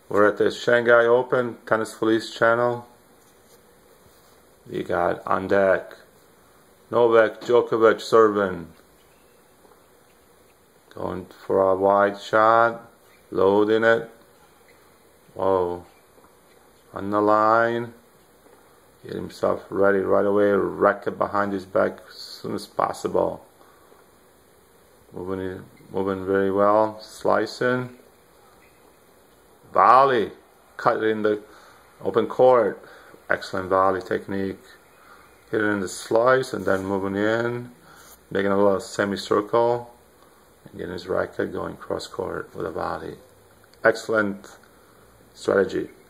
We're at the Shanghai Open Tennis Felice channel. We got on deck Novak Djokovic serving. Going for a wide shot. Loading it. Whoa. On the line. Get himself ready right away. Racket behind his back as soon as possible. Moving very well. Slicing. Volley. Cut it in the open court. Excellent volley technique. Hit it in the slice and then moving in. Making a little semicircle. And getting his racket going cross court with a volley. Excellent strategy.